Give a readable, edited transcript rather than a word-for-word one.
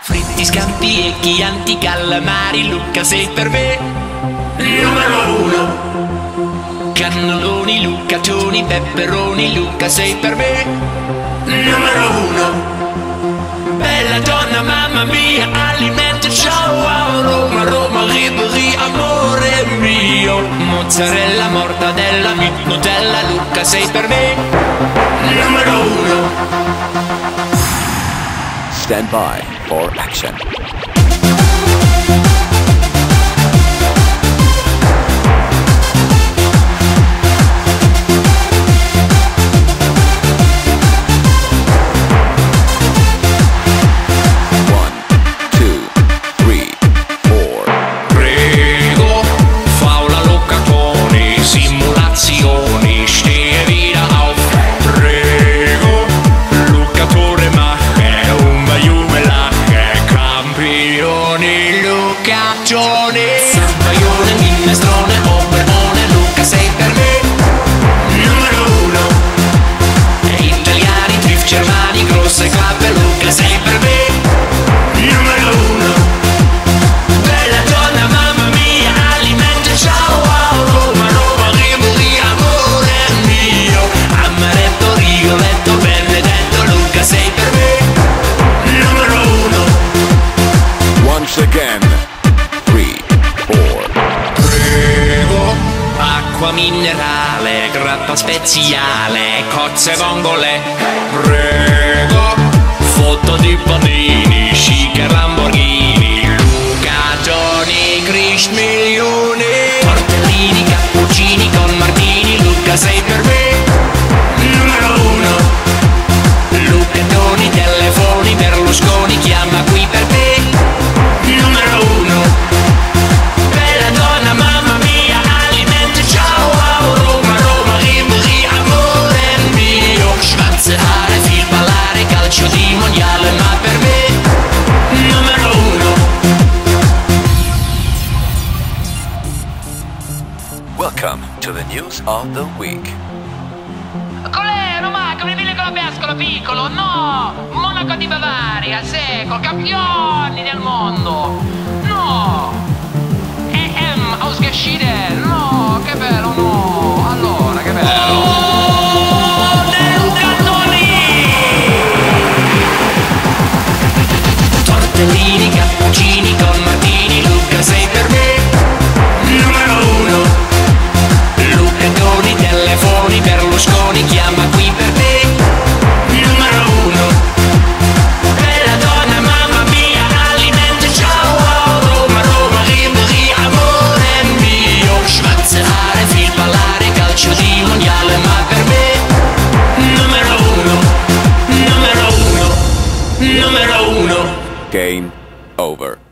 Fritti, scampi e chianti, calamari, Luca sei per me numero uno. Cannelloni, lucaccioni, peperoni, Luca sei per me numero uno. Bella donna, mamma mia, alimento, ciao, Roma, Roma, Ribéry, amore mio. Mozzarella, mortadella, Nutella, Luca sei per me numero uno. Stand by for action. Zampaione, minestrone, oberone, Luca sei per me numero uno. E italiani, trif, germani, grosse clappe, Luca sei per me numero uno. Bella donna, mamma mia, alimento, ciao, Roma, Roma, Ribéry, amore mio. Amaretto, Rigoletto, Benedetto, Luca sei per me numero uno. Once again. Acqua minerale, grappa speziale, cozze vongole, prego. Foto di panini, chic e Lamborghini, Luca, Johnny, Chris, milioni. Tortellini, cappuccini con martini, Luca sei per me numero uno. Luca, Toni, telefoni, Berlusconi, chiama qui per te numero uno. Bella donna, mamma mia, alimento, ciao, Roma, Roma, Ribéry, amore mio. Schwanzerare, fil ballare, calcio di mondiale, ma per me numero uno. Welcome to the news of the week. Colè, Roma, come vile con la pescola piccolo, no! Monaco di Bavaria, secco, campioni del mondo, no! Ausgeschieden, no, che bello, no, allora, che bello. Tortellini, cappuccini con martini, Luca sei per me numero uno. Luca, Toni, telefoni, Berlusconi, chiama qui per te numero uno. Bella donna, mamma mia, alimento, ciao, Roma, Roma, Ribéry, amore mio. Schwanzerare, fil ballare, calcio di mondiale, ma per me numero uno, numero uno, numero uno. Game over.